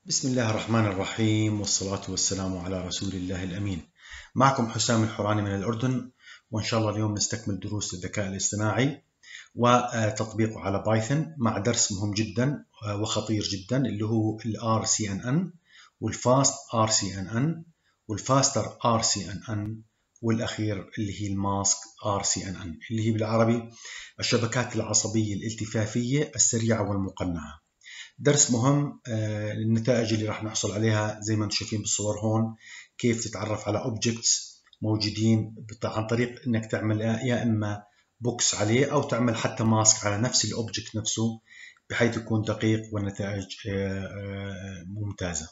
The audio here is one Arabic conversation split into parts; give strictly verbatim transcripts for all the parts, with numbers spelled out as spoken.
بسم الله الرحمن الرحيم والصلاة والسلام على رسول الله الأمين. معكم حسام الحوراني من الأردن، وإن شاء الله اليوم نستكمل دروس الذكاء الاصطناعي وتطبيقه على بايثون مع درس مهم جدا وخطير جدا اللي هو ال آر سي إن إن والفاست آر سي إن إن والفاستر آر سي إن إن والأخير اللي هي الماسك آر سي إن إن اللي هي بالعربي الشبكات العصبية الالتفافية السريعة والمقنعة. درس مهم. النتائج اللي راح نحصل عليها زي ما انتم شايفين بالصور هون، كيف تتعرف على اوبجكتس موجودين عن طريق انك تعمل يا اما بوكس عليه او تعمل حتى ماسك على نفس الاوبجكت نفسه بحيث يكون دقيق والنتائج ممتازة.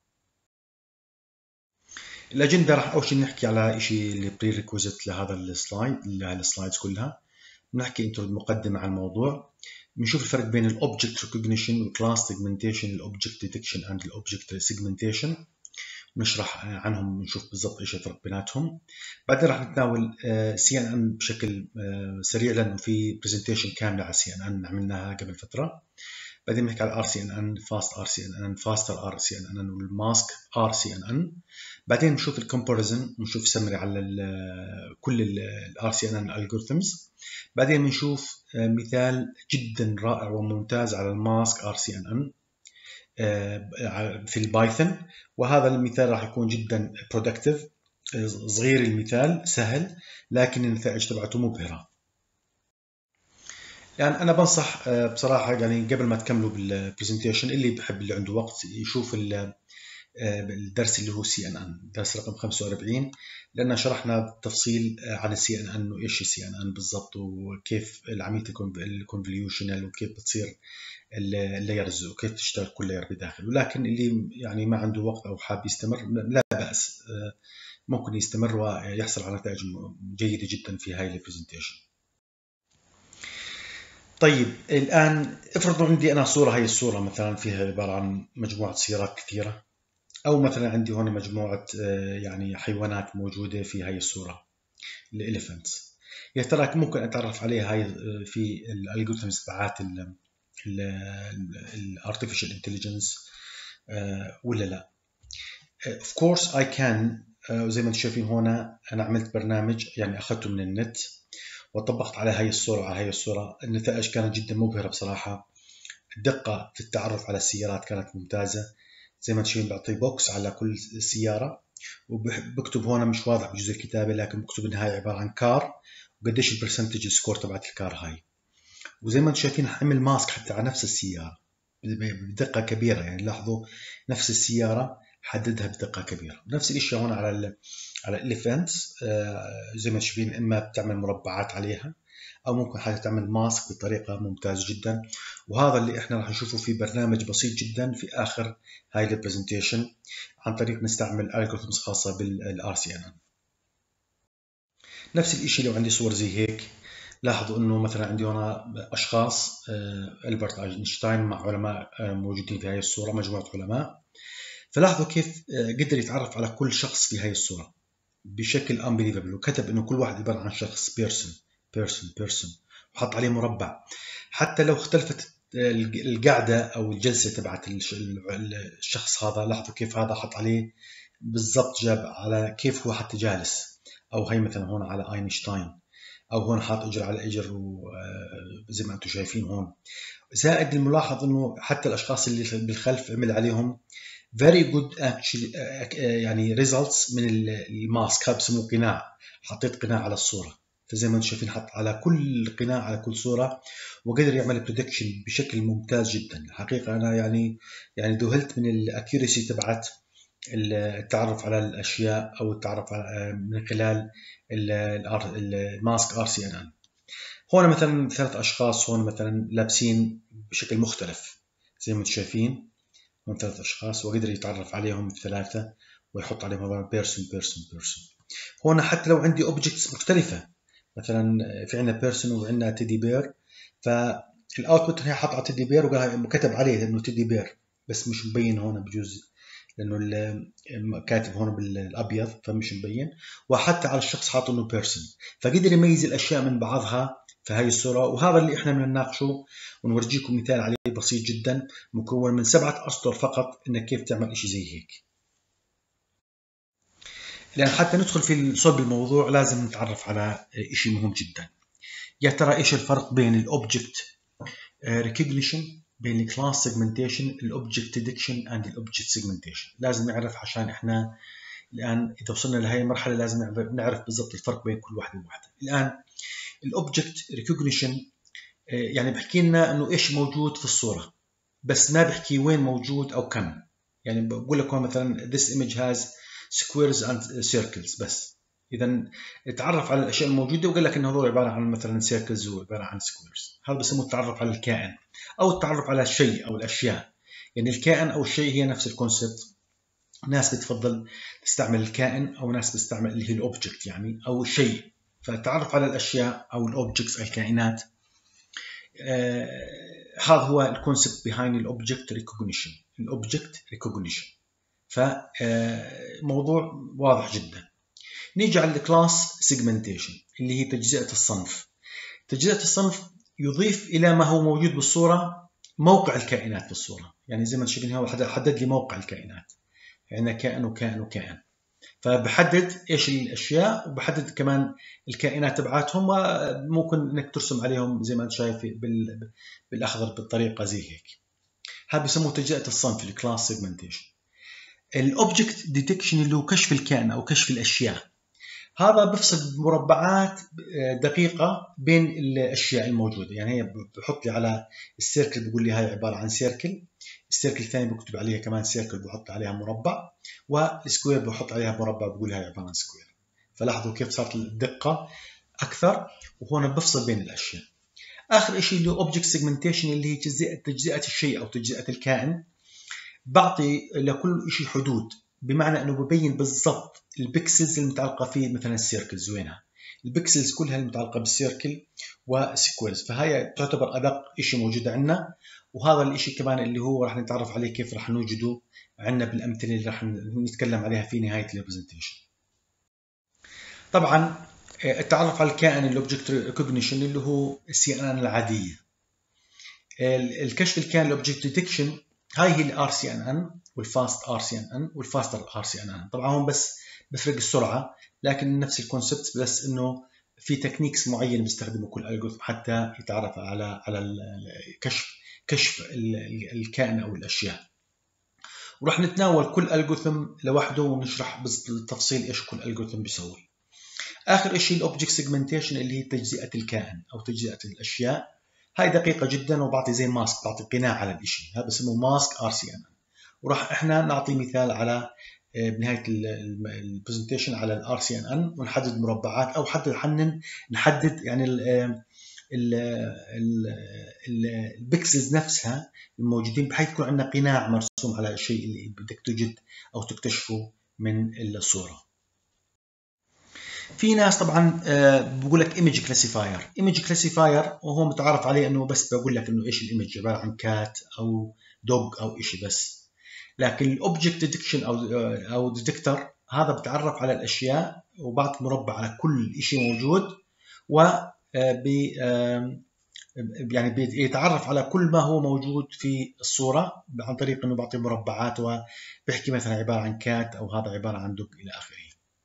الاجندة راح اول شيء نحكي على شيء اللي بري ريكوزيت لهذا السلايد السلايدز كلها. بنحكي انتم المقدمة عن الموضوع، بنشوف الفرق بين الاوبجكت ريكوجنيشن والكلاس سيجمنتيشن، الاوبجكت ديتكشن اند الاوبجكت سيجمنتيشن، ونشرح عنهم ونشوف بالضبط ايش الفرق بيناتهم. بعدين راح نتناول سي ان ان بشكل سريع لانه في برزنتيشن كامله على سي ان ان عملناها قبل فتره. بعدين بنحكي على ار سي ان ان، فاست ار سي ان ان، فاستر ار سي ان ان، والماسك ار سي ان ان. بعدين نشوف الكومباريزن ونشوف سمري على كل الار سي ان ان الجوريثمز. بعدين بنشوف مثال جدا رائع وممتاز على الماسك ار سي ان ان في البايثون، وهذا المثال راح يكون جدا برودكتيف. صغير المثال سهل لكن النتائج تبعته مبهرة. يعني أنا بنصح بصراحة يعني قبل ما تكملوا بالبرزنتيشن اللي بحب اللي عنده وقت يشوف الدرس اللي هو سي ان ان، درس رقم خمسة وأربعين، لأن شرحنا بالتفصيل عن السي ان ان وإيش السي ان ان بالضبط وكيف العملية الكونفوليوشنال وكيف بتصير اللايرز وكيف تشتغل كل لاير بداخل. ولكن اللي يعني ما عنده وقت أو حاب يستمر لا بأس، ممكن يستمر ويحصل على نتائج جيدة جدا في هاي البرزنتيشن. طيب الآن افرضوا عندي أنا صورة، هاي الصورة مثلا فيها عبارة عن مجموعة سيارات كثيرة، أو مثلا عندي هون مجموعة يعني حيوانات موجودة في هاي الصورة الإليفنتس. يا ترى ممكن أتعرف عليها هاي في الألجوريثمز تبعات الارتفيشال انتليجنس ولا لا؟ اوف كورس اي كان. زي ما انتم شايفين هون انا عملت برنامج يعني اخذته من النت وطبقت على هاي الصورة وعلى هاي الصورة. النتائج كانت جدا مبهرة بصراحة. الدقة في التعرف على السيارات كانت ممتازة. زي ما انتم شايفين بعطي بوكس على كل سيارة وبكتب هون، مش واضح بجزء الكتابة لكن بكتب انها عبارة عن كار وقديش البرسنتج السكور تبعت الكار هاي. وزي ما انتم شايفين عمل ماسك حتى على نفس السيارة بدقة كبيرة، يعني لاحظوا نفس السيارة حددها بدقة كبيرة. نفس الشيء هون على ال على الإليفنتس. زي ما شايفين إما بتعمل مربعات عليها أو ممكن حتى تعمل ماسك بطريقة ممتازة جدا. وهذا اللي إحنا راح نشوفه في برنامج بسيط جدا في آخر هاي البرزنتيشن عن طريق نستعمل algorithms خاصة بالآر سي إن إن. نفس الشيء لو عندي صور زي هيك، لاحظوا انه مثلا عندي هنا اشخاص، ألبرت اينشتاين مع علماء موجودين في هذه الصوره، مجموعه علماء. فلاحظوا كيف قدر يتعرف على كل شخص في هذه الصوره بشكل unbelievable، وكتب انه كل واحد عباره عن شخص بيرسون بيرسون بيرسون وحط عليه مربع. حتى لو اختلفت القعده او الجلسه تبعت الشخص هذا، لاحظوا كيف هذا حط عليه بالضبط، جاب على كيف هو حتى جالس. او هي مثلا هون على اينشتاين، او هون حاط اجر على اجر وزي ما انتم شايفين هون. زائد الملاحظ انه حتى الاشخاص اللي بالخلف عمل عليهم very good actually يعني results من الماسك. هذا بسموه قناع، حطيت قناع على الصوره. فزي ما انتم شايفين حط على كل قناع على كل صوره وقدر يعمل بريدكشن بشكل ممتاز جدا. الحقيقه انا يعني يعني ذهلت من الاكيورسي تبعت التعرف على الاشياء او التعرف على من خلال الماسك ار سي ان ان. هون مثلا ثلاث اشخاص هون مثلا لابسين بشكل مختلف زي ما انتم شايفين. هون ثلاث اشخاص وقدر يتعرف عليهم الثلاثه ويحط عليهم هذا بيرسون بيرسون بيرسون. هون حتى لو عندي اوبجكتس مختلفه، مثلا في عندنا بيرسون وعندنا تيدي بير، فالاوتبوت هي حط على تيدي بير وكتب عليه انه تيدي بير بس مش مبين هون بجوز لانه كاتب هون بالابيض فمش مبين، وحتى على الشخص حاط انه بيرسون. فقدر يميز الاشياء من بعضها في هاي الصورة، وهذا اللي احنا بدنا نناقشه ونورجيكم مثال عليه بسيط جدا مكون من سبعة أسطر فقط انك كيف تعمل اشي زي هيك. لأن حتى ندخل في صلب الموضوع لازم نتعرف على اشي مهم جدا. يا ترى ايش الفرق بين الاوبجكت ريكوجنيشن، بين الكلاس سيجمنتيشن، الاوبجكت ديتكشن اند الاوبجكت سيجمنتيشن؟ لازم نعرف عشان احنا الآن إذا وصلنا لهي المرحلة لازم نعرف بالضبط الفرق بين كل واحدة وواحدة. الآن الأوبجكت ريكوجنيشن يعني بحكي لنا إنه إيش موجود في الصورة، بس ما بحكي وين موجود أو كم. يعني بقول لكم مثلا this image has squares and circles بس. إذا تعرف على الأشياء الموجودة وقال لك إن هذول عبارة عن مثلا circles وعبارة عن squares. هذا بسموه التعرف على الكائن أو التعرف على الشيء أو الأشياء. يعني الكائن أو الشيء هي نفس الكونسبت. ناس بتفضل تستعمل الكائن او ناس بتستعمل اللي هي الاوبجكت يعني او الشيء. فالتعرف على الاشياء او الاوبجكتس الكائنات آه هذا هو الكونسبت behind الاوبجكت ريكوجنيشن. الاوبجكت ريكوجنيشن فموضوع واضح جدا. نيجي على الكلاس سيجمنتيشن اللي هي تجزئة الصنف. تجزئة الصنف يضيف الى ما هو موجود بالصورة موقع الكائنات في الصورة. يعني زي ما شايفين هو حدد لي موقع الكائنات، يعني كائن وكائن وكائن، فبحدد ايش الاشياء وبحدد كمان الكائنات تبعاتهم، وممكن انك ترسم عليهم زي ما انت شايف بالاخضر بالطريقه زي هيك. هذا بيسموه تجزئه الصنف الكلاس سيجمنتيشن. الاوبجكت ديتكشن اللي هو كشف الكائن او كشف الاشياء، هذا بفصل مربعات دقيقه بين الاشياء الموجوده. يعني هي بحط لي على السيركل بقول لي هاي عباره عن سيركل، السيركل الثاني بكتب عليها كمان سيركل بحط عليها مربع، والسكوير بحط عليها مربع بقول هاي عباره عن سكوير. فلاحظوا كيف صارت الدقه اكثر، وهون بفصل بين الاشياء. اخر شيء اللي هو اوبجكت سيجمنتيشن اللي هي تجزئه تجزئه الشيء او تجزئه الكائن. بعطي لكل شيء حدود، بمعنى انه ببين بالضبط البكسلز المتعلقه في مثلا السيركلز وينها. البكسلز كلها المتعلقه بالسيركل وسكويرز، فهي تعتبر ادق شيء موجود عندنا. وهذا الشيء كمان اللي هو راح نتعرف عليه كيف راح نوجده عندنا بالامثله اللي راح نتكلم عليها في نهايه البرزنتيشن. طبعا التعرف على الكائن الاوبجكت ريكوجنيشن اللي هو السي ان ان العاديه. الكشف الكائن الاوبجكت ديتكشن هاي هي الار سي ان ان والفاست ار سي ان ان والفاستر ار سي ان ان. طبعا هون بس بفرق السرعه، لكن نفس الكونسبت، بس انه في تكنيكس معين بيستخدمه كل الجوريثم حتى يتعرف على على الكشف كشف الكائن او الاشياء. وراح نتناول كل الجوريثم لوحده ونشرح بالتفصيل ايش كل الجوريثم بيسوي. اخر شيء الاوبجكت سيجمنتيشن اللي هي تجزئه الكائن او تجزئه الاشياء. هاي دقيقه جدا وبعطي زي ماسك، بعطي قناع على الشيء، هذا بسموه ماسك ار سي ان ان. وراح احنا نعطي مثال على بنهايه البرزنتيشن على الار سي ان ان ونحدد مربعات او حتى نحنن نحدد يعني البكسلز نفسها الموجودين، بحيث يكون عندنا قناع مرسوم على الشيء اللي بدك تجد او تكتشفه من الصوره. في ناس طبعا بقول لك ايمج كلاسيفاير. ايمج كلاسيفاير وهو متعارف عليه انه بس بقول لك انه ايش الايمج، عباره عن كات او دوغ او شيء بس. لكن الاوبجكت ديتكشن او او ديتكتور هذا بتعرف على الاشياء وبعطي مربع على كل شيء موجود، و يعني بيتعرف على كل ما هو موجود في الصوره عن طريق انه بعطي مربعات وبحكي مثلا عباره عن كات او هذا عباره عن دوغ الى اخره.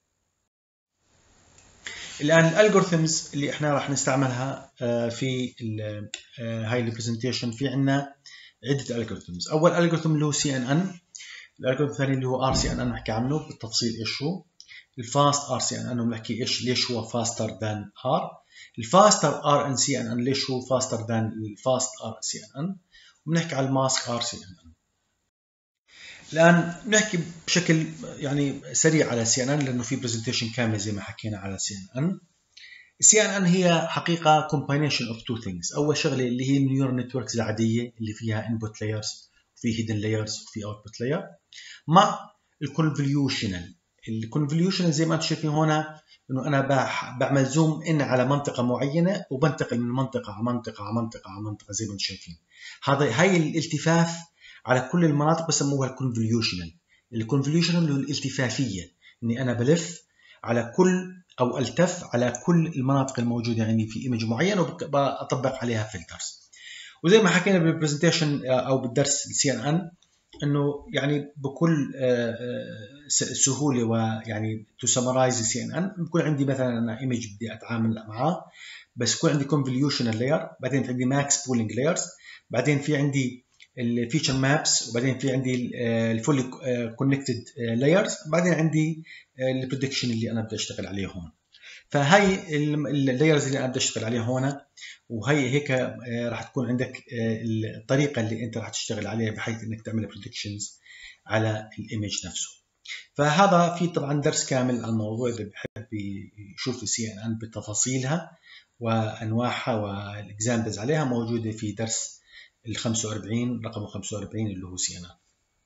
الان الالجوريثمز اللي احنا راح نستعملها في هاي البرزنتيشن، في عندنا عده الجوريثمز. اول الجوريثم اللي هو سي ان ان، الالجوريثم الثاني اللي هو ار سي ان ان نحكي عنه بالتفصيل ايش هو. الفاست ار سي ان ان بنحكي ايش ليش هو فاستر ذان ار. الفاستر ار ان سي ان ان ليش هو فاستر ذان الفاست ار سي ان ان. وبنحكي على الماسك ار سي ان ان. الان نحكي بشكل يعني سريع على سي ان ان لانه في برزنتيشن كامل زي ما حكينا على سي ان ان. السي ان ان هي حقيقه combination of two things. اول شغله اللي هي النيورال نتوركس العاديه اللي فيها input layers وفي hidden layers وفي output layer، مع الكونفوليوشنال. الكونفوليوشنال زي ما انتم شايفين هنا انه انا بعمل زوم ان على منطقه معينه وبنتقل من منطقه على منطقه على منطقه على منطقه زي ما انتم شايفين. هذا هاي الالتفاف على كل المناطق بسموها الكونفوليوشنال. الكونفوليوشنال اللي هو الالتفافيه، اني انا بلف على كل او التف على كل المناطق الموجوده عندي في ايمج معين وبطبق عليها فلترز. وزي ما حكينا بالبرزنتيشن او بالدرس السي ان ان انه يعني بكل سهوله ويعني تو سمرايز السي ان ان بكون عندي مثلا انا ايمج بدي اتعامل معاه، بس يكون عندي convolutional layer، بعدين في عندي max pooling layers، بعدين في عندي الفيتشر مابس، وبعدين في عندي الفولي كونكتد لايرز، بعدين عندي البريدكشن اللي انا بدي اشتغل عليه هون. فهي اللايرز اللي انا بدي اشتغل عليها هون، وهي هيك راح تكون عندك الطريقه اللي انت راح تشتغل عليها بحيث انك تعمل بريدكشنز على الايمج نفسه. فهذا في طبعا درس كامل عن الموضوع، اذا بحب يشوف السي ان ان بتفاصيلها وانواعها والاكزامبلز عليها موجوده في درس ال خمسة وأربعين رقم خمسة وأربعين اللي هو سي ان ان.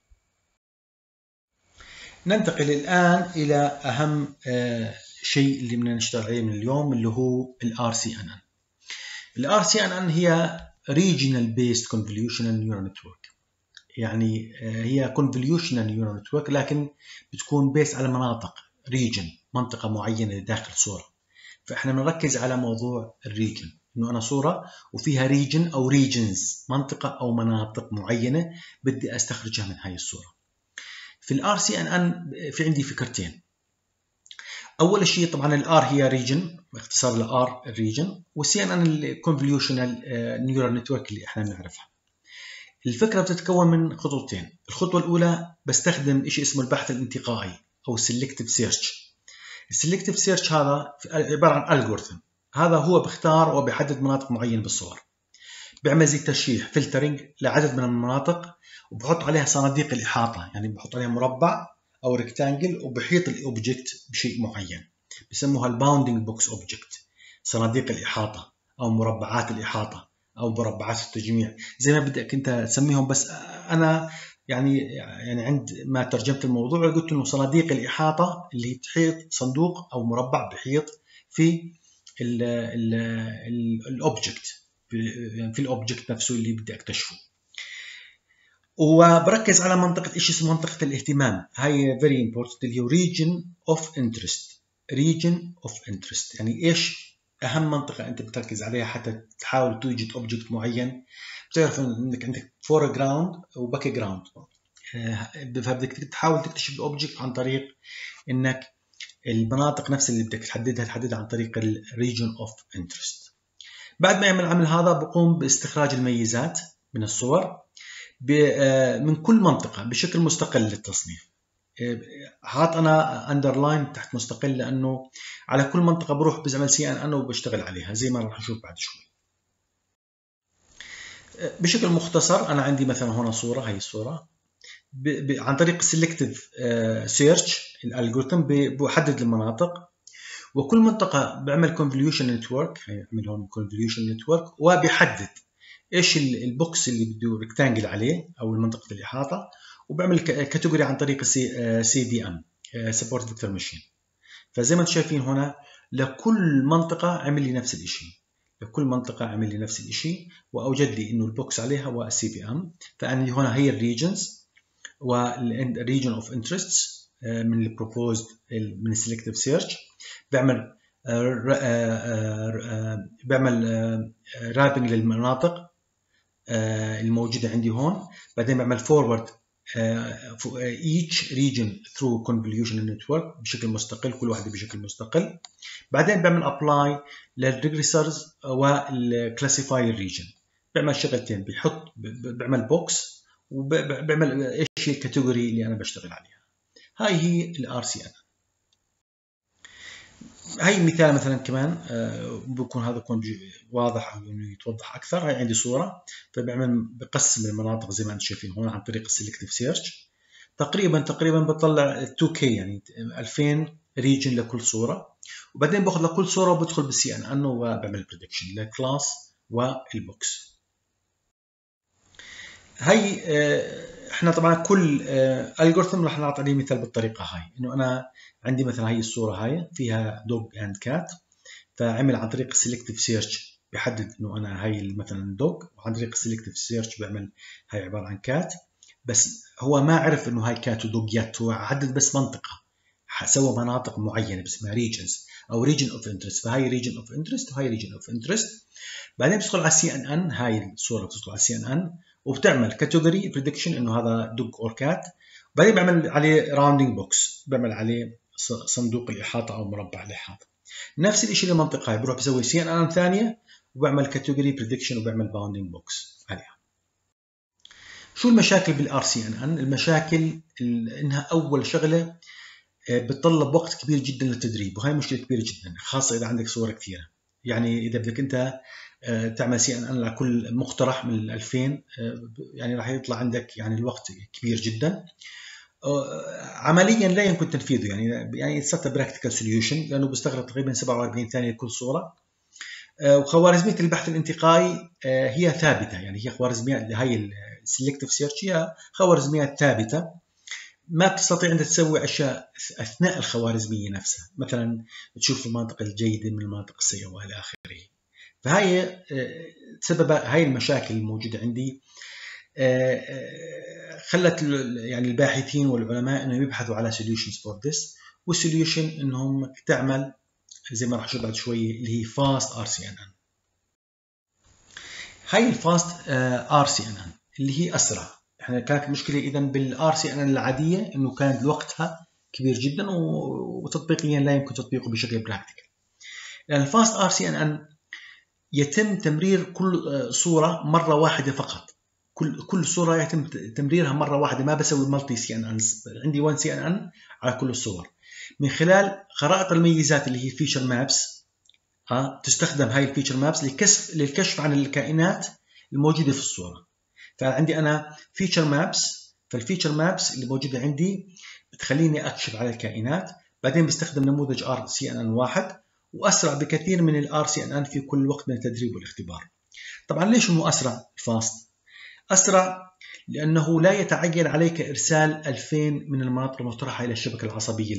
ننتقل الان الى اهم شيء اللي بدنا نشتغل عليه من اليوم اللي هو الار سي ان ان. الار سي ان ان هي regional based convolutional neural network، يعني هي convolutional neural network لكن بتكون بيس على مناطق region، منطقه معينه داخل صوره. فاحنا بنركز على موضوع الريجن، انه انا صوره وفيها ريجن او ريجنز، منطقه او مناطق معينه بدي استخرجها من هاي الصوره. في الار سي ان ان في عندي فكرتين. اول شيء طبعا الار هي ريجن، باختصار الار الريجن، والسي ان ان الكونفوليوشنال نيورال نتورك اللي احنا بنعرفها. الفكره بتتكون من خطوتين. الخطوه الاولى بستخدم شيء اسمه البحث الانتقائي او السلكتيف سيرش. السلكتيف سيرش هذا عباره عن الجوريثم، هذا هو بيختار وبيحدد مناطق معينه بالصور، بيعمل زي ترشيح فلترنج لعدد من المناطق وبحط عليها صناديق الاحاطه، يعني بحط عليها مربع او ريكتانجل وبحيط الاوبجكت بشيء معين، بسموها الباوندينج بوكس اوبجكت، صناديق الاحاطه او مربعات الاحاطه او مربعات التجميع، زي ما بدك انت تسميهم. بس انا يعني يعني عند ما ترجمت الموضوع قلت انه صناديق الاحاطه اللي بتحيط صندوق او مربع بحيط في الاوبجكت، في الاوبجكت نفسه اللي بدي اكتشفه. وبركز على منطقه شيء اسمه منطقه الاهتمام، هاي فيري امبورتنت، اللي هو region اوف انترست. region اوف انترست يعني ايش اهم منطقه انت بتركز عليها حتى تحاول توجد اوبجكت معين. بتعرف انك عندك فور جراوند وباك جراوند، فبدك تحاول تكتشف الاوبجكت عن طريق انك المناطق نفسها اللي بدك تحددها تحددها عن طريق الريجن اوف انترست. بعد ما يعمل العمل هذا بقوم باستخراج الميزات من الصور من كل منطقه بشكل مستقل للتصنيف. حاط انا اندرلاين تحت مستقل لانه على كل منطقه بروح بعمل سي ان ان وبشتغل عليها زي ما راح نشوف بعد شوي. بشكل مختصر انا عندي مثلا هنا صوره، هي الصوره ب... ب... عن طريق السلكتيف سيرش الالجوريثم بحدد المناطق، وكل منطقه بعمل كونفوليوشن نتورك، هيعمل هون كونفوليوشن نتورك وبيحدد ايش البوكس اللي بده ريكتانجل عليه او منطقه الاحاطه، وبعمل كاتيجوري عن طريق سي سي في ام سبورت فيكتور ماشين. فزي ما انتم شايفين هنا لكل منطقه عمل لي نفس الشيء، لكل منطقه عمل لي نفس الشيء واوجد لي انه البوكس عليها هو السي في ام. فانا هنا هي الريجنز والريجن اوف انترستس من البروبوزد من السلكتيف سيرش. بعمل بعمل رابنج للمناطق الموجوده عندي هون، بعدين بعمل فورورد each region through convolutional network بشكل مستقل، كل واحده بشكل مستقل. بعدين بعمل ابلاي للريجريسرز والكلاسيفاي الريجن، بعمل شغلتين، بحط بعمل بوكس وبعمل ايش هي الكاتيجوري اللي انا بشتغل عليها. هاي هي الار سي ان. هاي مثال مثلا كمان بكون هذا يكون واضح او يتوضح اكثر. هاي عندي صوره، فبعمل بقسم المناطق زي ما انتم شايفين هون عن طريق السلكتيف سيرش. تقريبا تقريبا بطلع تو كي يعني ألفين ريجن لكل صوره، وبعدين باخذ لكل صوره وبدخل بالسي ان ان وبعمل بريدكشن للكلاس والبوكس. هاي احنا طبعا كل الجوريثم راح نعطي عليه مثال بالطريقه هاي، انه انا عندي مثلا هاي الصوره هاي فيها دوغ اند كات، فعمل عن طريق السلكتيف سيرش بيحدد انه انا هاي مثلا دوغ، وعن طريق السلكتيف سيرش بيعمل هاي عباره عن كات، بس هو ما عرف انه هاي كات ودوغ يات، هو حدد بس منطقه سوى مناطق معينه باسمها ريجنز او ريجن اوف انترست، فهي ريجن اوف انترست وهي ريجن اوف انترست. بعدين بتدخل على السي ان ان، هاي الصوره بتدخل على السي ان ان وبتعمل كاتيجوري بريدكشن انه هذا دوج اور كات. بعدين بعمل عليه راوندينج بوكس، بعمل عليه صندوق الاحاطه او مربع الاحاطه. نفس الشيء للمنطقه هاي، بروح بسوي سي ان ان ثانيه وبعمل كاتيجوري بريدكشن وبعمل باوندينج بوكس عليها. شو المشاكل بالار سي ان ان؟ المشاكل انها اول شغله بتطلب وقت كبير جدا للتدريب، وهي مشكله كبيره جدا خاصه اذا عندك صور كثيره. يعني اذا بدك انت تعمل سي ان ان لكل مقترح من ألفين، يعني راح يطلع عندك يعني الوقت كبير جدا. عمليا لا يمكن تنفيذه، يعني يعني اتس براكتيكال سوليوشن لانه بيستغرق تقريبا سبعة وأربعين ثانيه لكل صوره. وخوارزميه البحث الانتقائي هي ثابته، يعني هي خوارزميات هي السلكتيف سيرش هي خوارزميات ثابته، ما بتستطيع انت تسوي اشياء اثناء الخوارزميه نفسها، مثلا تشوف المناطق الجيده من المناطق السيئه والى اخره. فهي سبب هاي المشاكل الموجوده عندي خلت يعني الباحثين والعلماء انه يبحثوا على solutions for this، والسوليوشن انهم تعمل زي ما راح اشوف بعد شوي اللي هي فاست ار سي ان ان. هاي الفاست ار سي ان ان اللي هي اسرع. احنا كانت المشكله اذا بالار سي ان ان العاديه انه كانت وقتها كبير جدا وتطبيقيا لا يمكن تطبيقه بشكل براكتيكال. لان الفاست ار سي ان ان يتم تمرير كل صوره مره واحده فقط، كل كل صوره يتم تمريرها مره واحده، ما بسوي مالتي سي ان انز، عندي وان سي ان ان على كل الصور. من خلال خرائط الميزات اللي هي فيتشر مابس، ها تستخدم هاي الفيتشر مابس للكشف للكشف عن الكائنات الموجوده في الصوره. فعندي انا فيتشر مابس، فالفيتشر مابس اللي موجوده عندي بتخليني اكشف على الكائنات. بعدين بستخدم نموذج ار سي ان ان واحد، واسرع بكثير من الار سي ان ان في كل وقت من التدريب والاختبار. طبعا ليش انه اسرع الفاست؟ اسرع لانه لا يتعين عليك ارسال ألفين من المناطق المقترحه الى الشبكه العصبيه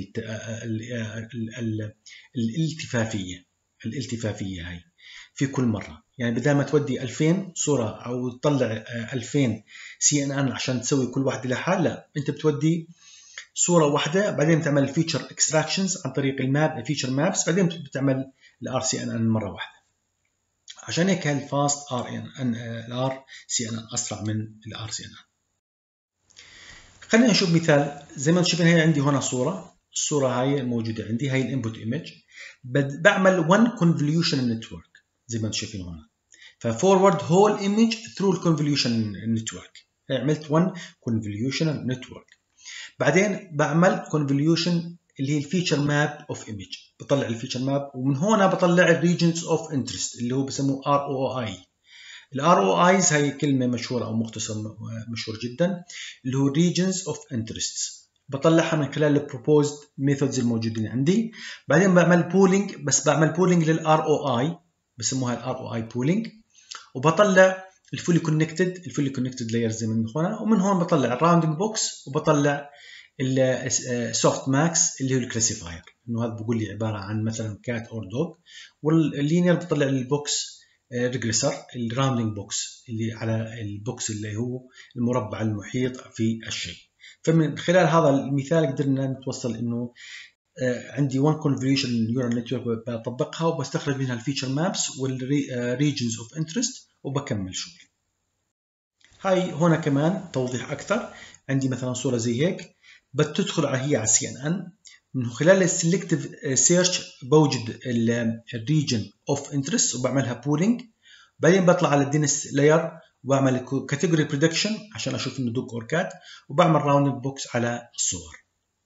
الالتفافيه الالتفافيه هاي في كل مره. يعني بدل ما تودي ألفين صوره او تطلع ألفين سي ان ان عشان تسوي كل واحده لحال، لا، انت بتودي صوره واحده، بعدين بتعمل فيتشر اكستراكشنز عن طريق الماب فيتشر مابس، بعدين بتعمل الار سي ان ان مره واحده. عشان هيك الفاست ار ان الار سي ان ان اسرع من الار سي ان ان. خلينا نشوف مثال. زي ما انتم شايفين هي عندي هنا صوره، الصوره هاي موجوده عندي، هاي الانبوت ايمج. بعمل وان كونفوليوشن نتورك زي ما انتم شايفين هنا، ففورورد هول ايمج ثرو الكونفوليوشن نتورك، عملت وان كونفوليوشن نتورك. بعدين بعمل كونفوليوشن اللي هي الفيتشر ماب اوف ايمج، بطلع الفيتشر ماب، ومن هنا بطلع الريجنز اوف انترست اللي هو بسموه ار او اي. الار او ايز هي كلمه مشهوره او مختصر مشهور جدا، اللي هو regions of interest. بطلعها من خلال البروبوزد ميثودز الموجودين عندي. بعدين بعمل بولينج، بس بعمل بولينج للار او اي، بسموها الار او اي بولينج، وبطلع الفولي كونكتد الفولي كونكتد لايرز من هنا، ومن هون بطلع الراوندنج بوكس، وبطلع السوفت ماكس اللي هو الكلاسيفاير، انه هذا بقول لي عباره عن مثلا كات اور دوغ. واللينير بطلع البوكس ريجريسر الراوندنج بوكس اللي على البوكس اللي هو المربع المحيط في الشيء. فمن خلال هذا المثال قدرنا نتوصل انه عندي وان كونفوليوشن نيورال نتورك بطبقها وبستخرج منها الفيتشر مابس والريجنز اوف انترست وبكمل شغلي. هاي هنا كمان توضيح اكثر. عندي مثلا صوره زي هيك، بتدخل على هي على السي ان ان، من خلال السلكتيف سيرش بوجد الريجن اوف انترست وبعملها بولينج. بعدين بطلع على الدينس لاير وبعمل كاتيجوري بريدكشن عشان اشوف انه دوك اور كات، وبعمل راوندنج بوكس على الصور.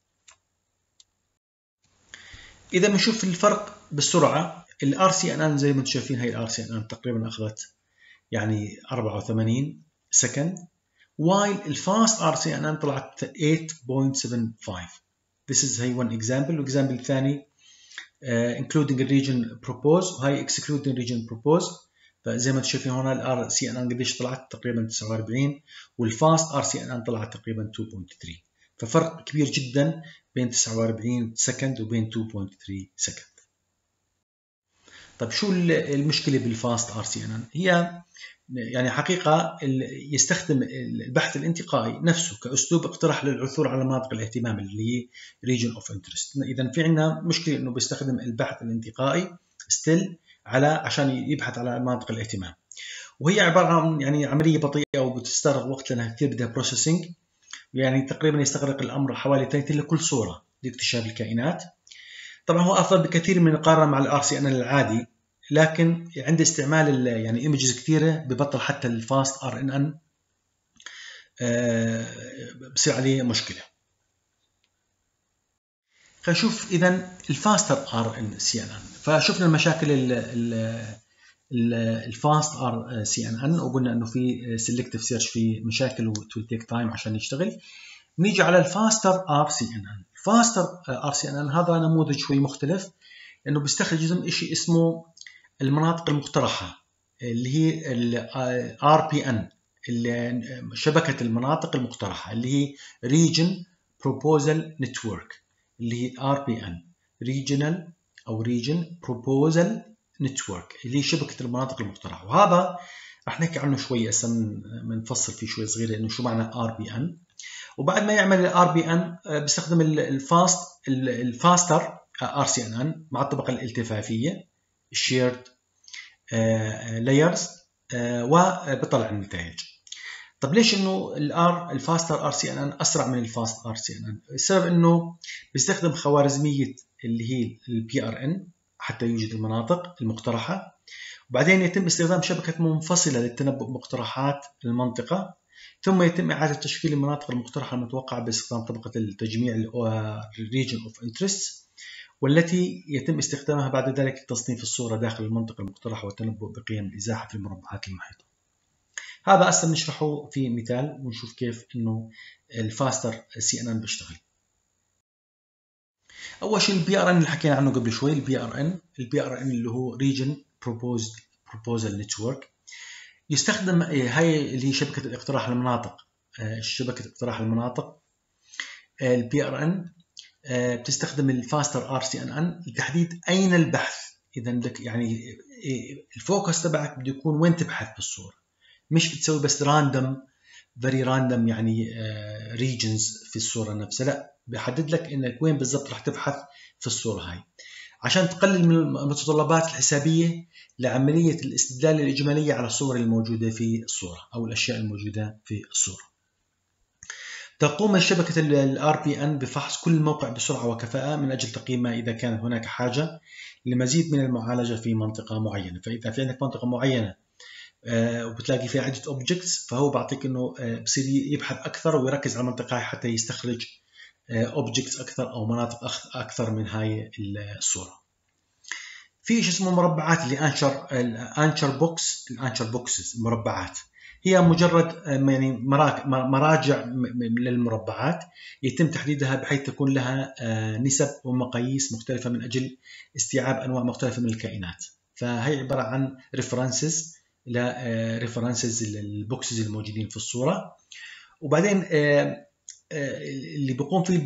اذا بنشوف الفرق بالسرعه، الار سي ان ان زي ما انتم شايفين، هي الار سي ان ان تقريبا اخذت يعني أربعة وثمانين سكند، while الفاست ار سي ان ان طلعت ثمانية فاصلة سبعة خمسة. This is هي one example. والاكزامبل الثاني uh, including the region proposed، وهي excluding region proposed. فزي ما انتم شايفين هنا الار سي ان ان قديش طلعت؟ تقريبا تسعة وأربعين، والفاست ار سي ان ان طلعت تقريبا اثنين فاصلة ثلاثة. ففرق كبير جدا بين تسعة وأربعين سكند وبين اثنين فاصلة ثلاثة سكند. طيب شو المشكله بالفاست ار سي ان ان؟ هي يعني حقيقة يستخدم البحث الانتقائي نفسه كأسلوب اقتراح للعثور على مناطق الاهتمام اللي هي region of interest. إذا في عندنا مشكلة إنه بيستخدم البحث الانتقائي still على عشان يبحث على مناطق الاهتمام، وهي عبارة عن يعني عملية بطيئة وبتستغرق وقت لأنها كثير بدها بروسيسنج، يعني تقريبا يستغرق الأمر حوالي ثلاثين لكل صورة لاكتشاف الكائنات. طبعا هو أفضل بكثير من المقارنة مع الار سي ان ان العادي، لكن عند استعمال يعني ايمجز كثيره ببطل حتى الفاست ار ان ان بصير عليه مشكله. خلينا نشوف اذا الفاستر ار ان سي ان ان. فشفنا المشاكل الفاست ار سي ان ان، وقلنا انه في سيلكتيف سيرش في مشاكل وتول تيك تايم عشان يشتغل. نيجي على الفاستر ار سي ان ان. الفاستر ار سي ان ان هذا نموذج شوي مختلف، لانه بيستخدم شيء اسمه المناطق المقترحة اللي هي ال آر بي إن، شبكة المناطق المقترحة اللي هي Region Proposal Network، اللي هي آر بي إن Regional أو Region Proposal Network اللي هي شبكة المناطق المقترحة. وهذا رح نحكي عنه شوي هسه، بنفصل فيه شوي صغير انه شو معنى آر بي إن. وبعد ما يعمل ال آر بي إن بيستخدم الفاست الفاستر آر سي إن إن مع الطبقة الالتفافية shared layers وبطلع النتائج. طب ليش انه الار الفاستر ار سي ان ان اسرع من الفاست ار سي ان ان؟ السبب انه بيستخدم خوارزميه اللي هي البي ار ان حتى يوجد المناطق المقترحه، وبعدين يتم استخدام شبكه منفصله للتنبؤ بمقترحات المنطقه، ثم يتم اعاده تشكيل المناطق المقترحه المتوقعه باستخدام طبقه التجميع region of interest، والتي يتم استخدامها بعد ذلك لتصنيف الصورة داخل المنطقة المقترحة والتنبؤ بقيم الإزاحة في المربعات المحيطة. هذا هسه بنشرحه في مثال ونشوف كيف إنه الفاستر سي إن إن بيشتغل. أول شيء البي آر إن اللي حكينا عنه قبل شوي، البي آر إن البي آر إن اللي هو Region Proposed Proposal Network، يستخدم هاي اللي هي شبكة الاقتراح المناطق، شبكة اقتراح المناطق البي آر إن بتستخدم الفاستر ار سي ان ان لتحديد اين البحث. اذا بدك يعني الفوكس تبعك بده يكون وين تبحث بالصوره، مش بتسوي بس راندوم فيري راندوم يعني ريجنز في الصوره نفسها، لا بحدد لك انك وين بالضبط رح تبحث في الصوره هاي، عشان تقلل من المتطلبات الحسابيه لعمليه الاستدلال الاجماليه على الصور الموجوده في الصوره او الاشياء الموجوده في الصوره. تقوم شبكة ال آر بي إن بفحص كل موقع بسرعة وكفاءة من أجل تقييم ما إذا كان هناك حاجة لمزيد من المعالجة في منطقة معينة. فإذا في عندك منطقة معينة وبتلاقي فيها عدة أوبجكتس، فهو بعطيك إنه بصير يبحث أكثر ويركز على المنطقة حتى يستخرج أوبجكتس أكثر أو مناطق أكثر من هاي الصورة. في شيء اسمه مربعات اللي أنشر الأنشر بوكس الأنشر بوكسز مربعات، هي مجرد يعني مراجع للمربعات يتم تحديدها بحيث تكون لها نسب ومقاييس مختلفة من أجل استيعاب أنواع مختلفة من الكائنات. فهي عبارة عن ريفرنسز ل ريفرنسز البوكسز الموجودين في الصورة. وبعدين اللي بيقوم فيه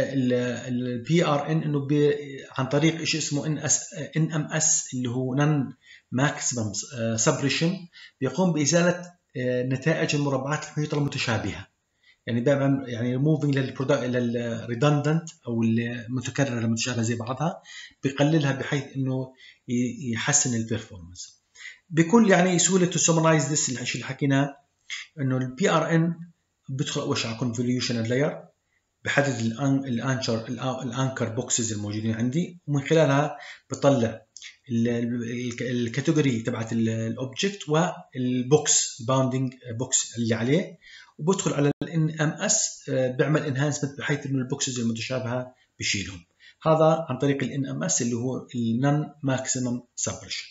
البي ار ان انه عن طريق شيء اسمه ان اس ان ام اس اللي هو نون ماكسيمم سبريشن، بيقوم بازاله نتائج المربعات المحيطه المتشابهه، يعني بيعمل يعني ريموفينج للريدندنت او المتكرره المتشابهه زي بعضها، بيقللها بحيث انه يحسن البرفورمانس بكل يعني سهوله. تو سمرايز ذس الشيء اللي حكيناه، انه البي ار ان بدخل اول شيء على كونفوليوشن لاير، بحدد الانشر الانكر بوكسز الموجودين عندي، ومن خلالها بطلع الكاتيجوري تبعت الاوبجكت والبوكس باوندينج بوكس اللي عليه، وبدخل على الان ام اس بيعمل انهانسمنت بحيث انه البوكسز المتشابهه بشيلهم. هذا عن طريق الان ام اس اللي هو النون ماكسيمم سبريشن.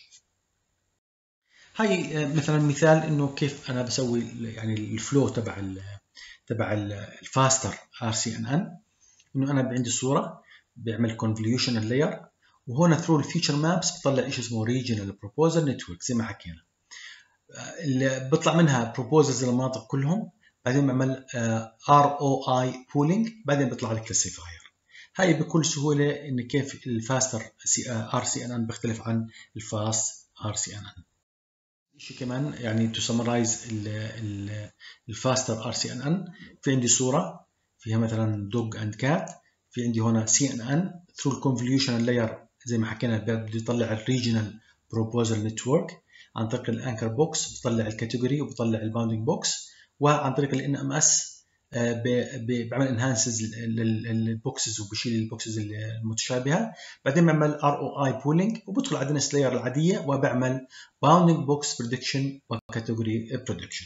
هاي مثلا مثال انه كيف انا بسوي يعني الفلو تبع ال تبع الفاستر ار سي ان ان، انه انا عندي صوره بيعمل كونفوليوشن لاير، وهنا ثرو الفيتشر مابس بطلع شيء اسمه ريجنال بروبوزال نتورك زي ما حكينا، اللي بيطلع منها بروبوزلز للمناطق كلهم، بعدين بعمل ار او اي بولينج، بعدين بيطلع لي كلاسيفاير. هاي بكل سهوله ان كيف الفاستر ار سي ان ان بيختلف عن الفاست ار سي ان ان. شيء كمان يعني تو سمرايز الفاستر ار سي ان ان، في عندي صوره فيها مثلا دوج اند كات، في عندي هنا سي ان ان ثرو الكونفوليوشن لاير زي ما حكينا بده يطلع الريجنال بروبوزال نتورك، عن طريق الانكر بوكس بطلع الكاتيجوري وبطلع الباوندينج بوكس، وعن طريق الان ام اس بعمل انهانسز للبوكسز وبشيل البوكسز المتشابهه، بعدين بعمل ار او اي بولينج وبدخل على الدنس لاير العاديه وبعمل باوندينج بوكس بريدكشن وكاتيجوري بريدكشن.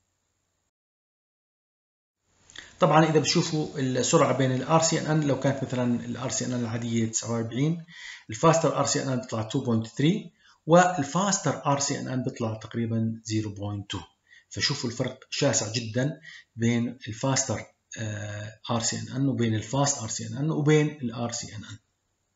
طبعا اذا بتشوفوا السرعه بين الار سي ان ان، لو كانت مثلا الار سي ان ان العاديه تسعة وأربعين، الفاستر ار سي ان ان بيطلع اثنين فاصلة ثلاثة، والفاستر ار سي ان ان بيطلع تقريبا صفر فاصلة اثنين. فشوفوا الفرق شاسع جدا بين الفاستر ار سي ان ان وبين الفاست ار سي ان ان وبين الار سي ان ان.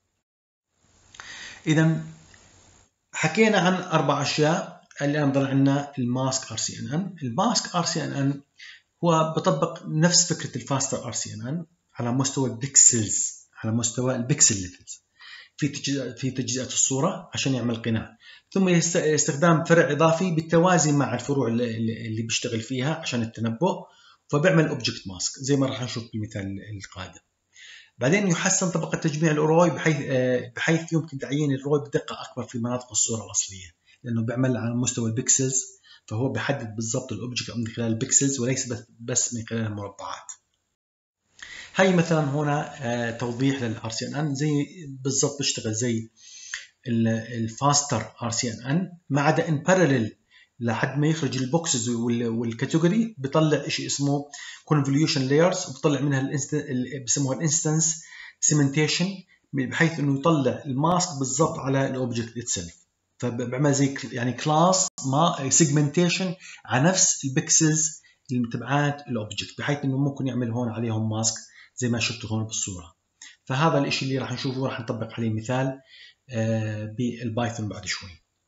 اذا حكينا عن اربع اشياء. الان ضل عندنا الماسك ار سي ان ان. الماسك ار سي ان ان هو بطبق نفس فكره الفاستر ار سي ان ان على مستوى البكسلز، على مستوى البكسل ليفلز، في تجزئه في تجزئه الصوره عشان يعمل قناع، ثم استخدام فرع اضافي بالتوازي مع الفروع اللي بيشتغل فيها عشان التنبؤ، فبيعمل اوبجكت ماسك زي ما راح نشوف بالمثال القادم. بعدين يحسن طبقه تجميع الروي بحيث بحيث يمكن تعيين الروي بدقه اكبر في مناطق الصوره الاصليه، لانه بيعمل على مستوى البكسلز، فهو بيحدد بالضبط الاوبجكت من خلال البكسلز وليس بس من خلال المربعات. هي مثلا هنا توضيح للار سي ان ان، زي بالضبط بيشتغل زي الفاستر ار سي ان ان، ما عدا ان بارلل لحد ما يخرج البوكسز والكاتيجوري بيطلع شيء اسمه كونفوليوشن لايرز، وبيطلع منها بسموها الانستنس سيمنتيشن، بحيث انه يطلع الماسك بالضبط على الاوبجكت اتسلف، فبعمل زي يعني كلاس ما سيجمنتيشن على نفس البكسلز اللي تبعات الاوبجكت، بحيث انه ممكن يعمل هون عليهم ماسك زي ما شفتوا هون بالصوره. فهذا الشيء اللي راح نشوفه راح نطبق عليه مثال بالبايثون بعد شوي.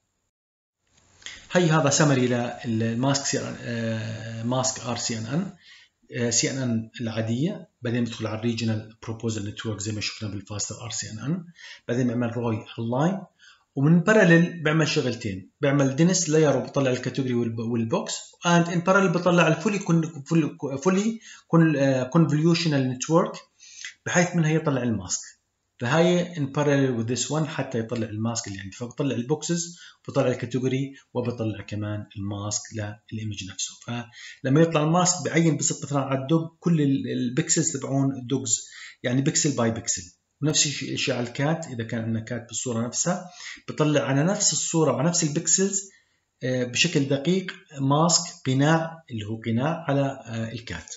هي هذا سمري للماسك سي ماسك ار سي ان ان، سي ان ان العاديه، بعدين بدخل على الريجنال بروبوزال نتورك زي ما شفنا بالفاستر ار سي ان ان، بعدين بعمل روي اونلاين، ومن بارلل بعمل شغلتين، بعمل دينس لاير وبطلع الكاتيجوري والبوكس، اند ان بارلل بطلع الفولي فولي كونفوليوشنال نتورك بحيث منها يطلع الماسك. فهي in parallel with this one حتى يطلع الماسك اللي عندي، فبطلع البوكسز وبطلع الكاتيجوري وبطلع كمان الماسك للايمج نفسه. فلما يطلع الماسك بعين بالضبط مثلا على الدوج كل البكسلز تبعون الدوجز، يعني بكسل باي بكسل. ونفس الشيء على الكات، اذا كان عندنا كات بالصوره نفسها بطلع على نفس الصوره وعلى نفس البكسلز بشكل دقيق ماسك قناع اللي هو قناع على الكات.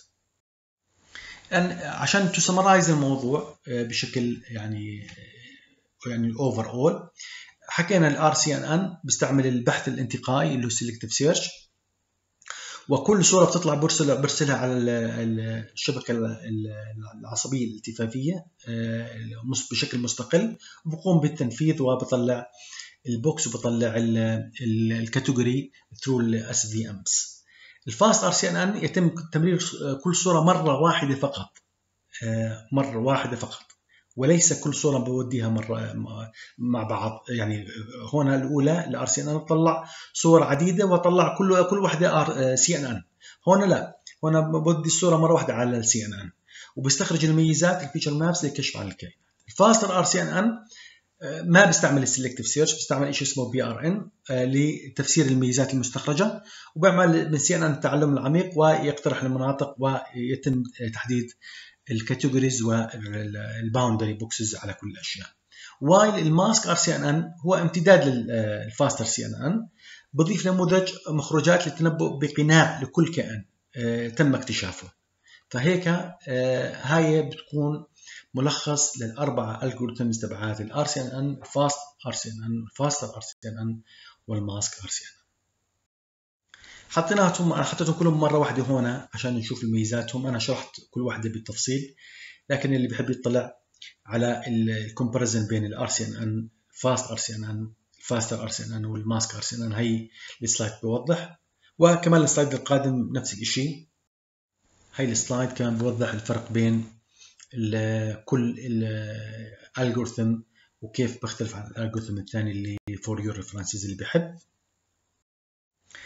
عشان تو سمرايز الموضوع بشكل يعني يعني الاوفر اول، حكينا الار سي ان ان بيستعمل البحث الانتقائي اللي هو سيلكتيف سيرش، وكل صوره بتطلع برسلها برسلها على الشبكه العصبيه الالتفافيه بشكل مستقل، وبقوم بالتنفيذ وبطلع البوكس وبطلع الكاتيجوري ثرو الاس في امز. الفاست ار سي ان ان يتم تمرير كل صوره مره واحده فقط، مره واحده فقط، وليس كل صوره بوديها مره مع بعض. يعني هنا الاولى الار سي ان ان طلع صور عديده وطلع كل كل واحده ار سي ان ان، هنا لا، هنا بودي الصوره مره واحده على السي ان ان، وبستخرج الميزات الفيتشر مابس للكشف عن الكائنات. الفاستر ار سي ان ان ما بيستعمل السلكتيف سيرش، بيستعمل شيء اسمه بي ار ان لتفسير الميزات المستخرجه، وبيعمل من سي ان ان التعلم العميق ويقترح المناطق ويتم تحديد الكاتيجوريز والباوندري بوكسز على كل الاشياء. وايل الماسك ار سي ان ان هو امتداد للفاستر سي ان ان، بضيف نموذج مخرجات للتنبؤ بقناع لكل كائن تم اكتشافه. فهيك هاي بتكون ملخص للاربعه الجوريثمز تبعات الار سي ان ان، الفاست ار سي ان ان، الفاستر ار سي ان ان، والماسك ار سي ان ان. حطيناهم انا حطيتهم كلهم مره واحده هون عشان نشوف ميزاتهم، انا شرحت كل واحده بالتفصيل، لكن اللي بيحب يطلع على الكومباريزن بين الار سي ان ان، فاست ار سي ان ان، الفاستر ار سي ان ان، والماسك ار سي ان ان، هي السلايد بيوضح، وكمان السلايد القادم نفس الشيء. هي السلايد كمان بيوضح الفرق بين كل الالجوريثم وكيف بيختلف عن الالجوريثم الثاني اللي فور يور ريفرنسز اللي بيحب.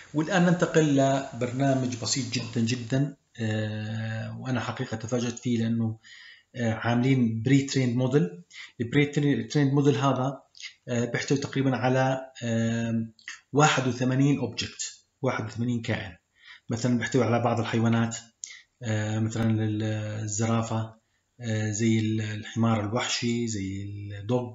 والآن ننتقل لبرنامج بسيط جدا جدا، وأنا حقيقة تفاجأت فيه لأنه عاملين بري تريند موديل. البري تريند موديل هذا بيحتوي تقريبا على واحد وثمانين اوبجكت، واحد وثمانين كائن. مثلا بيحتوي على بعض الحيوانات، مثلا الزرافة، زي الحمار الوحشي، زي الدوغ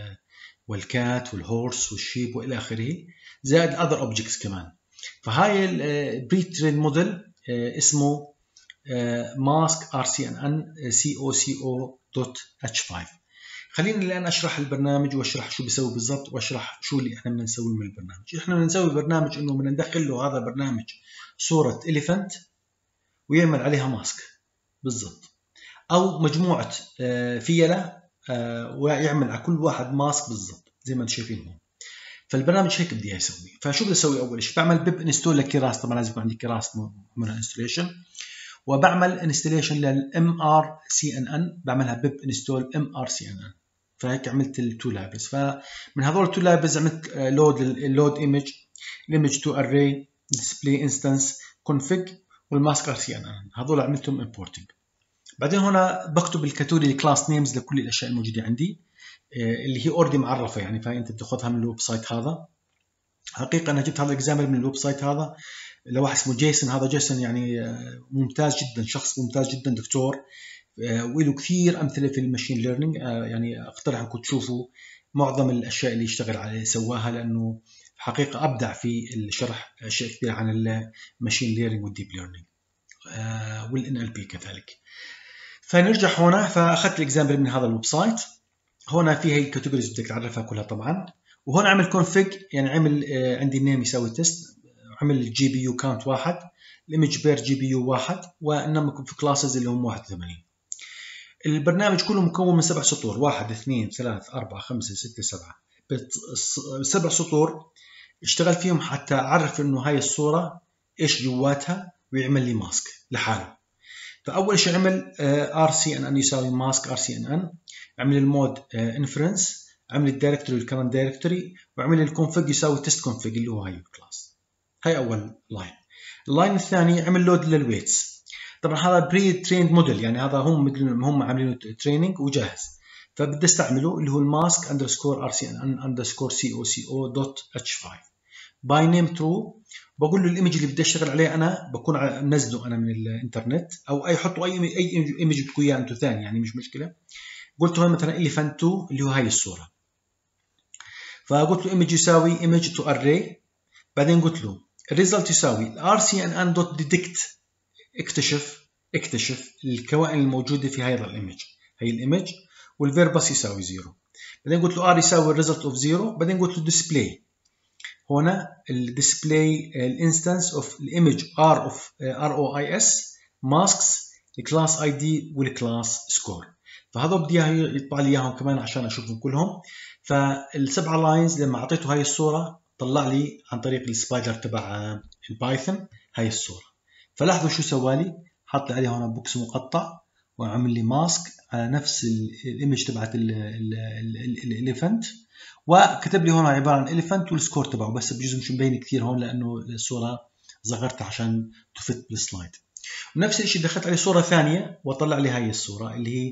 والكات والهورس والشيب والى اخره، زائد other objects كمان. فهاي البري تريند موديل اسمه ماسك ار سي ان ان سي او سي او دوت اتش خمسة. خلينا الان اشرح البرنامج واشرح شو بيسوي بالضبط، واشرح شو اللي احنا بدنا نسوي من البرنامج. احنا بدنا نسوي برنامج انه بدنا ندخل له هذا البرنامج صورة إليفنت ويعمل عليها ماسك بالضبط، او مجموعة فيلة ويعمل على كل واحد ماسك بالضبط زي ما انتم شايفين هون. فالبرنامج هيك بدي اسوي. فشو بدي اسوي؟ اول شيء بعمل بيب انستول لكراس، طبعا لازم يكون عندي كراس معمول انستليشن، وبعمل انستليشن للام ار سي ان ان، بعملها بيب انستول ام ار سي ان ان. فهيك عملت التو لايبرز. فمن هذول التو لايبرز عملت لود اللود ايمج، الايمج تو اري، ديسبلاي انستنس، كونفيج، والماسك ار سي ان ان. هذول عملتهم امبورتنج. بعدين هنا بكتب الكاتيجوري الكلاس نيمز لكل الاشياء الموجوده عندي اللي هي اوريدي معرفه، يعني فانت بتاخذها من الويب سايت هذا. حقيقه انا جبت هذا الاكزامبل من الويب سايت هذا لواحد اسمه جيسون. هذا جيسون يعني ممتاز جدا، شخص ممتاز جدا، دكتور، وله كثير امثله في الماشين ليرنينج. يعني اقترح انكم تشوفوا معظم الاشياء اللي اشتغل عليه سواها، لانه حقيقه ابدع في الشرح اشياء كثير عن الماشين ليرنينج والديب ليرنينج والان ال بي كذلك. فنرجع هنا، فاخذت الاكزامبل من هذا الويب سايت. هنا في هي الكاتيجوريز بدك تعرفها كلها طبعا. وهون عمل كونفيج، يعني عمل عندي النيم يساوي تيست، عمل الجي بي يو كاونت واحد، الايمج بير جي بي يو واحد، وانما في كلاسز اللي هم واحد وثمانين. البرنامج كله مكون من سبع سطور، واحد اثنين ثلاث أربعة خمسة ستة سبعة، سبع سطور اشتغل فيهم حتى اعرف انه هاي الصورة ايش جواتها ويعمل لي ماسك لحاله. فاول شيء عمل ار سي ان ان يساوي ماسك ار سي ان ان، عمل المود انفرنس، عمل الدايركتوري الكرنت دايركتوري، وعمل الكونفيج يساوي تيست كونفيج اللي هو هاي الكلاس. هاي اول لاين. اللاين الثاني عمل لود للويتس. طبعا هذا بري تريند موديل، يعني هذا هم هم عاملينه تريننج وجاهز. فبدي استعمله اللي هو الماسك اندرسكور ار سي ان ان اندرسكور سي او سي او دوت اتش خمسة باي نيم ترو. بقول له الايمج اللي بدي اشتغل عليه انا بكون منزله انا من الانترنت، او اي حطوا اي اي ايمج بدكم اياه انتم ثاني، يعني مش مشكله. قلت له مثلا اليفنت اثنين اللي هو هاي الصوره. فقلت له ايمج يساوي ايمج تو اري. بعدين قلت له الريزلت يساوي ار سي ان ان دوت ديتكت، اكتشف اكتشف الكوائن الموجوده في هذا الايمج، هي الايمج، والفيربس يساوي زيرو. بعدين قلت له ار يساوي الريزلت اوف زيرو. بعدين قلت له ديسبلاي، هنا الديسبلاي الانستنس اوف الايمج ار اوف ار او اي اس ماسكس الكلاس اي دي والكلاس سكور. فهذا بدي اياه يطبع لي اياهم كمان عشان اشوفهم كلهم. فالسبعه لاينز لما اعطيته هاي الصوره طلع لي عن طريق السبايدر تبع البايثون هاي الصوره. فلاحظوا شو سوالي، حط لي عليها هنا بوكس مقطع وعمل لي ماسك على نفس الايمج تبعت الاليفنت، وكتب لي هون عباره عن اليفنت والسكور تبعه، بس بجوز مش مبين كثير هون لانه الصوره صغرتها عشان تفت بالسلايد. ونفس الشيء دخلت عليه صوره ثانيه وطلع لي هاي الصوره اللي هي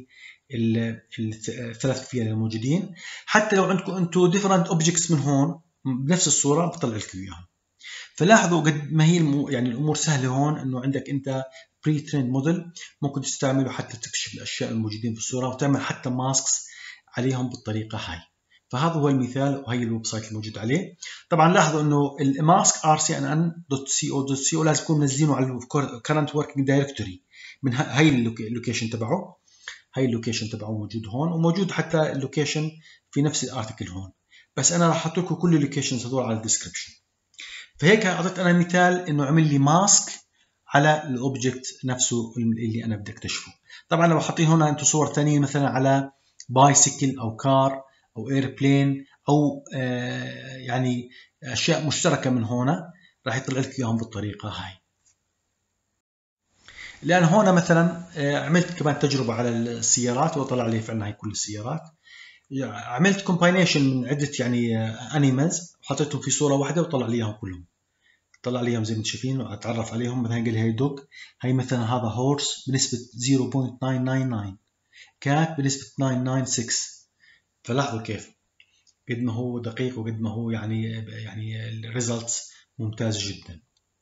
الثلاث فيل الموجودين. حتى لو عندكم انتم ديفرنت اوبجكتس من هون بنفس الصوره بطلع لكم اياهم. فلاحظوا قد ما هي المو... يعني الامور سهله هون، انه عندك انت بري تريند موديل ممكن تستعمله حتى تكتشف الاشياء الموجودين في الصوره وتعمل حتى ماسكس عليهم بالطريقه هاي. فهذا هو المثال وهي الويب سايت الموجود عليه. طبعا لاحظوا انه الماسك ار سي ان ان دوت سي او دوت سي او لازم تكون منزلينه على الكرنت وركينج دايركتوري من هاي اللوكيشن تبعه. هاي اللوكيشن تبعه موجود هون، وموجود حتى اللوكيشن في نفس الارتكل هون، بس انا راح احط لكم كل اللوكيشنز هذول على الديسكربشن. فهيك اعطيت انا مثال انه عمل لي ماسك على الاوبجكت نفسه اللي انا بدي اكتشفه. طبعا لو حاطين هنا انتم صور ثانيه مثلا على بايسيكل او كار او ايربلين او آه يعني اشياء مشتركه من هنا، راح يطلع لك اياهم بالطريقه هاي. لان هنا مثلا آه عملت كمان تجربه على السيارات وطلع لي فعلا هاي كل السيارات. عملت كومباينيشن من عده يعني انيمالز وحطيتهم في صوره واحده وطلع لي اياهم كلهم. طلع عليهم زي ما انتم شايفين واتعرف عليهم. مثلا قال لي هي دوج، هي مثلا هذا هورس بنسبه صفر فاصلة تسعمية وتسعة وتسعين، كات بنسبه تسعمية وستة وتسعين. فلاحظوا كيف قد ما هو دقيق وقد ما هو يعني يعني الريزلتس ممتازه جدا.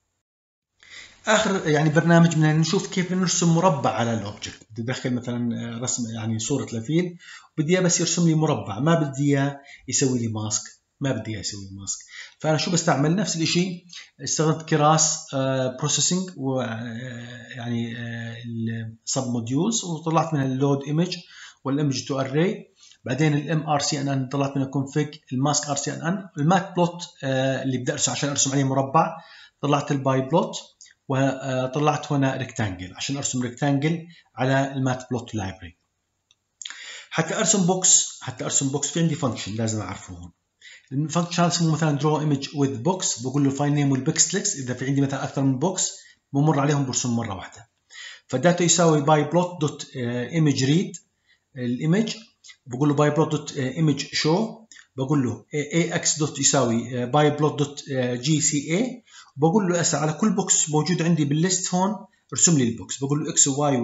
اخر يعني برنامج بدنا نشوف كيف نرسم مربع على الاوبجكت. بدي ادخل مثلا رسم يعني صوره لفيل، بدي اياه بس يرسم لي مربع، ما بدي اياه يسوي لي ماسك، ما بدي اياه يسوي لي ماسك. فانا شو بستعمل؟ نفس الشيء، استخدمت كراس بروسيسنج و يعني السب موديولز، وطلعت منها اللود ايمج والايمج تو اري. بعدين الام ار سي ان ان طلعت منها كونفيج الماسك ار سي ان ان. المات بلوت اللي بدي ارسم عشان ارسم عليه مربع، طلعت الباي بلوت، وطلعت هنا ريكتانجل عشان ارسم ريكتانجل على المات بلوت لايبرري. حتى ارسم بوكس، حتى ارسم بوكس في عندي فانكشن لازم اعرفه هون. الفانكشن اسمه مثلا درو ايمج وذ بوكس، بقول له فاين نيم والبكسلكس. اذا في عندي مثلا اكثر من بوكس بمر عليهم برسم مره واحده. فداتا يساوي باي بلوت دوت ايمج ريد الايمج، بقول له باي بلوت دوت ايمج شو، بقول له اي اكس دوت يساوي باي بلوت دوت جي سي اي، وبقول له هسه على كل بوكس موجود عندي بالليست هون ارسم لي البوكس. بقول له اكس وواي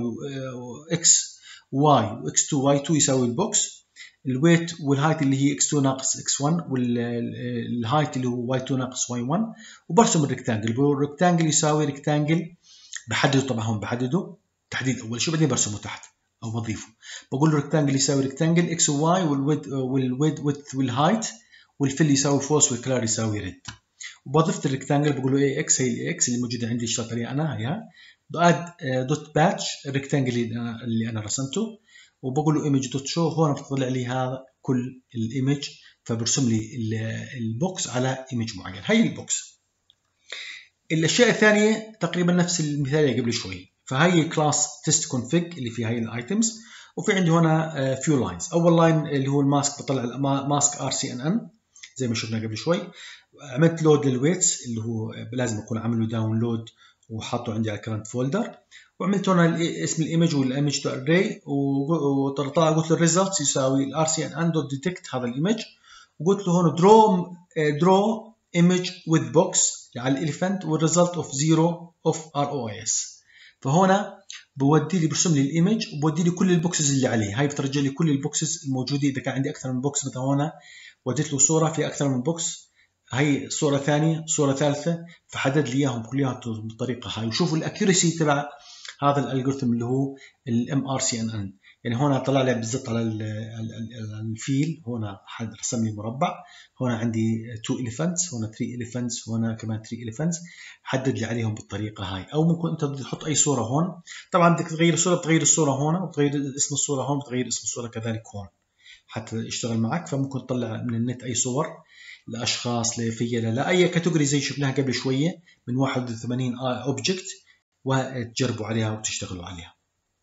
واكس واي واكس تو واي تو يساوي البوكس، الويت والهايت اللي هي اكس تو ناقص اكس واحد، والهايت اللي هو واي تو ناقص واي واحد، وبرسم الريكتانجل. بقول الريكتانجل يساوي ريكتانجل، بحدده طبعا هون بحدده تحديد اول شيء، بعدين برسمه تحت او بضيفه. بقول له ريكتانجل يساوي ريكتانجل اكس وواي، والويد والويد ويدث والهايت، والفيل يساوي فولس، والكلار يساوي ريد. وبضفت الريكتانجل بقول له اي اكس، هي الاي اكس اللي موجوده عندي اشتغلت عليها انا، هيها باد دوت باتش الريكتانجل اللي انا اللي انا رسمته، وبقول له ايمج دوت شو. هون بتطلع لي هذا كل الايمج، فبرسم لي البوكس على ايمج معين. هي البوكس. الاشياء الثانيه تقريبا نفس المثال اللي قبل شوي. فهي كلاس تيست كونفيج اللي فيها هي الايتمز، وفي عندي هنا فيو لاينز. اول لاين اللي هو الماسك، بطلع ماسك ار سي ان ان زي ما شفنا قبل شوي. عملت لود للويتس اللي هو لازم اكون عامله داونلود وحاطه عندي على الكرنت فولدر، وعملت هنا اسم الايمج والايمج تو اري، وطلع قلت له الريزلتس يساوي الار سي ان ان دوت ديتكت هذا الايمج، وقلت له هون درو درو ايمج وذ بوكس على الاليفنت والريزلت اوف زيرو اوف ار او اي اس. فهنا بودي لي برسم لي الايمج وبودي لي كل البوكسز اللي عليه. هاي بترجع لي كل البوكسز الموجوده اذا كان عندي اكثر من بوكس. مثلا هنا وديت له صوره في اكثر من بوكس، هي صوره ثانيه، صوره ثالثه، فحدد لي اياهم كلياتهم بالطريقه هاي. وشوفوا الاكيورسي تبع هذا الالجوريثم اللي هو الام ار سي ان ان. يعني هنا طلع لي بالضبط على الفيل، هنا حد رسم لي مربع، هنا عندي تو اليفنتس، هنا ثري اليفنتس، هنا كمان ثري اليفنتس، حدد لي عليهم بالطريقه هاي. او ممكن انت تحط اي صوره هون، طبعا بدك تغير الصوره بتغير الصوره هون، وبتغير اسم الصوره هون، بتغير اسم الصوره كذلك هون حتى يشتغل معك. فممكن تطلع من النت اي صور لاشخاص، لفيله، لاي كاتيجوري زي شفناها قبل شويه من واحد وثمانين اوبجكت، وتجربوا عليها وتشتغلوا عليها.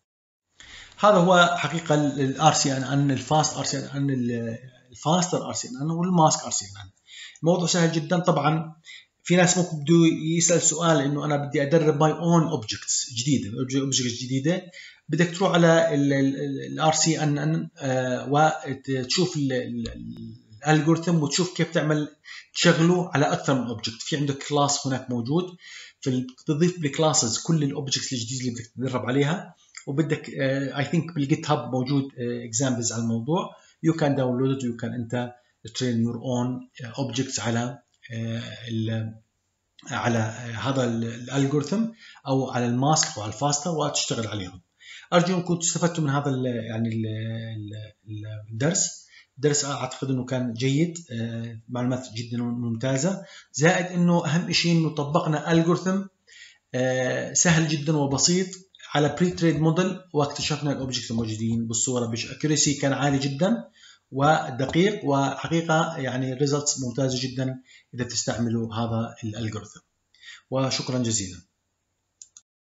هذا هو حقيقه الار سي ان ان، الفاست ار سي ان ان، الفاستر ار سي ان ان، والماسك ار سي ان ان. الموضوع سهل جدا. طبعا في ناس ممكن بده يسال سؤال انه انا بدي ادرب ماي اون اوبجكتس جديده، اوبجكتس جديده، بدك تروح على الار سي ان ان وتشوف الالجوريثم وتشوف كيف تعمل تشغله على اكثر من اوبجكت. في عندك كلاس هناك موجود، فتضيف بالكلاسز كل الاوبجكتس الجديده اللي بدك تدرب عليها. وبدك اي ثينك بالجيت هاب موجود اكزامبلز على الموضوع. يو كان داونلود ات، يو كان انت ترين يور اون اوبجكتس على على هذا الالجوريثم او على الماسك او على الفاستر وتشتغل عليهم. ارجو انكم استفدتوا من هذا ال يعني ال الدرس. الدرس اعتقد انه كان جيد، معلومات جدا ممتازه، زائد انه اهم شيء انه طبقنا الجوريثم سهل جدا وبسيط على بري تريد موديل، واكتشفنا الاوبجكت الموجودين بالصوره باكيورسي كان عالي جدا ودقيق، وحقيقه يعني الريزلتس ممتازه جدا اذا تستعملوا هذا الالجوريثم. وشكرا جزيلا.